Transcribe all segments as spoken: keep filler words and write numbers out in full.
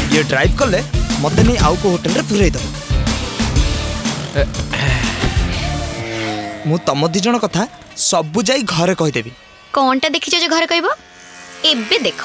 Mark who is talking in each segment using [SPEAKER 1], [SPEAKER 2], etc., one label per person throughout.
[SPEAKER 1] ये ड्राइव कले मते नहीं आउ को होटल रे पुरई दो मु तम दी जण कथा सबु जाई घरे कहि देबी
[SPEAKER 2] कोनटा देखि जे घरे कहबो एबे देखो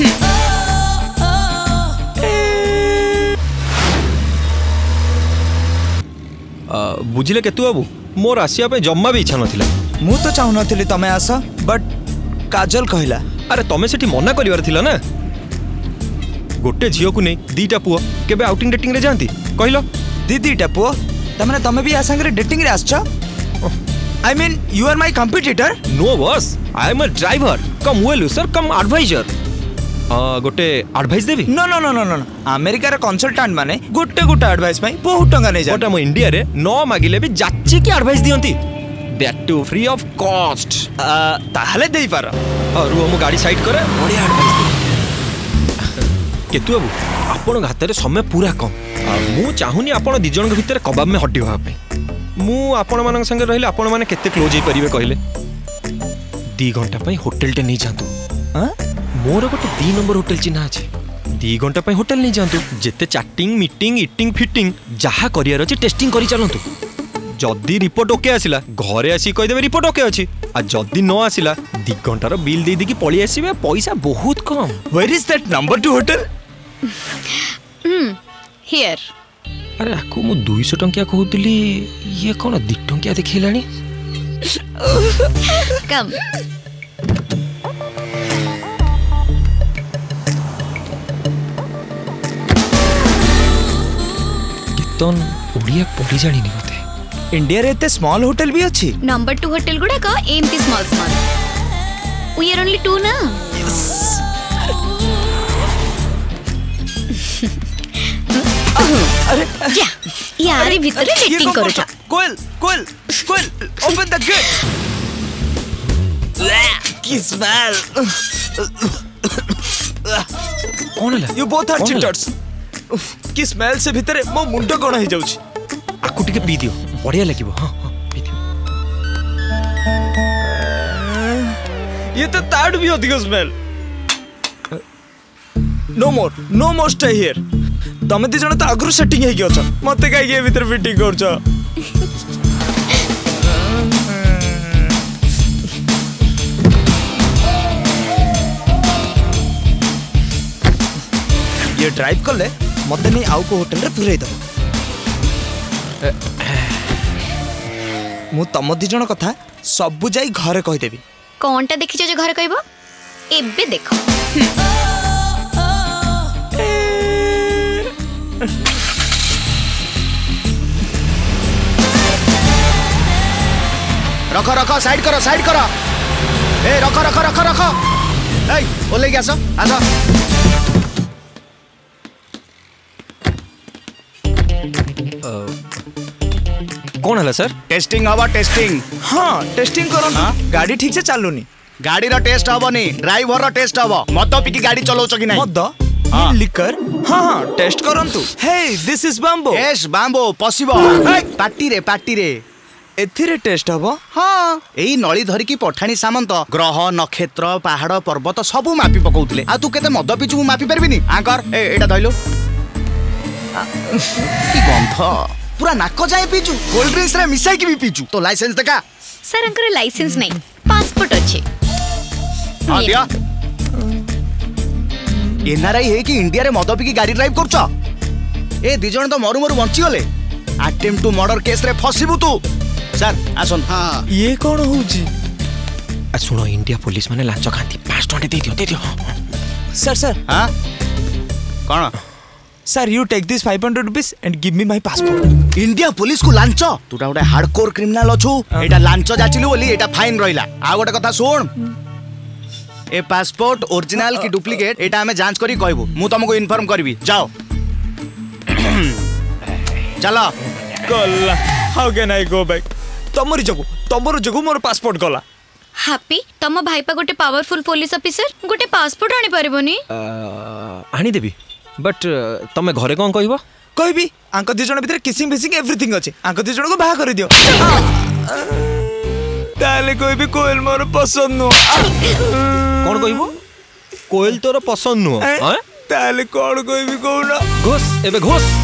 [SPEAKER 3] बुझिले केतु बाबू मोर आसिया पे जम्मा भी इच्छा नथिला
[SPEAKER 1] मु तो चाहू नथिली तमे आस बट काजल कहला
[SPEAKER 3] अरे तमे सेठी मना करिवार थिला ना गोटे झियो को नै दीटा पुओ केबे आउटिंग डेटिंग रे जानती कहिलो
[SPEAKER 1] दी दीटा पुओ तमने तमे भी आ संगे डेटिंग रे आछो I mean you are my competitor
[SPEAKER 3] no boss I am a driver cum well sir cum advisor गोटे एडवाइस देबी
[SPEAKER 1] no no no no no America रे कंसल्टेंट माने गोटे गोटे एडवाइस पई बहुत टंगा नै जा
[SPEAKER 3] बट हम इंडिया रे नो मागिले भी जाच्ची की एडवाइस दियंती that too free of cost
[SPEAKER 1] ताहले देई पार
[SPEAKER 3] और हम गाड़ी साइड करे बढ़िया एडवाइस दे केतु बाबू आपण हाथ रे समय पूरा कम मु चाहुनी आपण दि जन के भीतर कबाब में हड्डी होआ पे मु आपण मानक संगे रहिले आपण माने केते क्लोज ही परिबे कहले दो घंटा पई होटल टे नहीं जांतु हां मोर गोटे दी नंबर होटल चिन्हा अछि दी घंटा पई होटल नहीं जांतु जेते चैटिंग मीटिंग ईटिंग फिटिंग जहा करियर अछि टेस्टिंग करि चलंतु जदी रिपोर्ट ओके आसिला घरे आसी कहि देबे रिपोर्ट ओके अछि आ जदी न आसिला दी घंटार बिल दे दी कि पळी आसीबे पैसा बहुत कम
[SPEAKER 1] where is that number two hotel
[SPEAKER 2] हम हियर
[SPEAKER 3] अरे आकु मु दो सौ टंकिया कहउतली ये कोन दो टंकिया देखिलानी
[SPEAKER 2] कम
[SPEAKER 3] कितन ओडिया पढ़ी जानी नहीं मते
[SPEAKER 1] इंडिया रे एते स्मॉल होटल भी अछि
[SPEAKER 2] नंबर टू होटल गुडा का एमती small small we are only two ना
[SPEAKER 1] अरे
[SPEAKER 2] क्या यार भीतर डेटिंग करू छ
[SPEAKER 1] कोयल कोयल कोयल ओपन द गेट की स्मेल
[SPEAKER 3] कौन है
[SPEAKER 1] यू बोथ आर चीटर्स की स्मेल से भीतर मो मुंडो कोन हो जाउछ
[SPEAKER 3] आकु टिके पी दियो बढ़िया लागिबो हां हां पी दियो
[SPEAKER 1] ये तो ताड़ भी अधिक smell no more no more stay here तमे दी जण त अग्रु सेटिंग हे गयो छ मते काई के भीतर फिटिंग कर छ ये ड्राइव कले मते नहीं आउ को होटल रे पुरई दो मु तम दी जण कथा सबु जाई घरे कहि देबी
[SPEAKER 2] कोनटा देखि जे घरे कहबो एबे देखो
[SPEAKER 4] रखो रखो साइड करो साइड करो ए रखो रखो रखो रखो ए ओले के आसो आसो
[SPEAKER 3] कौन है सर
[SPEAKER 4] टेस्टिंग हवा टेस्टिंग
[SPEAKER 1] हां टेस्टिंग करन
[SPEAKER 4] हाँ?
[SPEAKER 1] गाड़ी ठीक से चालुनी
[SPEAKER 4] गाड़ी रो टेस्ट हबनी ड्राइवर रो टेस्ट हबो मद पिकी गाड़ी चलाउछ कि नै
[SPEAKER 1] मद
[SPEAKER 4] हाँ।
[SPEAKER 1] लिकर हां हां टेस्ट करंतु हे दिस इज बाम्बो
[SPEAKER 4] यस बाम्बो पसिबो पार्टी रे पार्टी रे
[SPEAKER 1] एथिरे टेस्ट हबो
[SPEAKER 4] हां एई नळी धरि की पठाणी सामंत ग्रह नक्षत्र पहाड़ पर्वत सबु मापी पकौतले आ तू केते मद पिचु मु मापी परबिनी आकर ए एटा धइलो की गंध पूरा नाक जाए पीचु कोल्ड ड्रिंक्स रे मिसाई की भी पीचु तो लाइसेंस देखा
[SPEAKER 2] सर अंकर लाइसेंस नहीं पासपोर्ट अच्छे
[SPEAKER 4] हां दिया एनआरआई है कि इंडिया रे मद पी की गाड़ी ड्राइव करछ ए दी जण तो मरु मरु बंची गले अटेम्प्ट टू मर्डर केस रे फसिबु तू सर आसन हां
[SPEAKER 1] ये कौन होउची
[SPEAKER 3] आ सुनो इंडिया पुलिस माने लांच खाती पाँच टंडे दे दियो दे दियो
[SPEAKER 1] सर सर
[SPEAKER 4] हां कौन
[SPEAKER 1] sir you take this five hundred rupees and give me my passport
[SPEAKER 4] India police को लांच तुटा गोटे हार्डकोर क्रिमिनल अछु एटा लांच जाचिलु बोली एटा फाइन रहिला आ गोटे कथा सुन ए पासपोर्ट ओरिजिनल की डुप्लीकेट एटा हमें जांच करी कहबो मु तुमको इन्फॉर्म करबी जाओ चलो
[SPEAKER 1] गला how can I go back तमरी जगु तमरो जगु मोर पासपोर्ट गला
[SPEAKER 2] हैप्पी तम भाईपा गोटे पावरफुल पुलिस ऑफिसर गोटे पासपोर्ट आनी परबोनी
[SPEAKER 3] आनी देबी बट तमे घरे कोन कहबो
[SPEAKER 1] कहबी आंको दी जण भीतर किसिंग फिसिंग एवरीथिंग अछि आंको दी जण को बाहा कर दियो ताले कोई भी कोयल मोर पसंद नो
[SPEAKER 3] कोन कहबो कोयल तोर पसंद नो हैं
[SPEAKER 1] ताले कौन कोई भी कहूना
[SPEAKER 3] घोष एबे घोष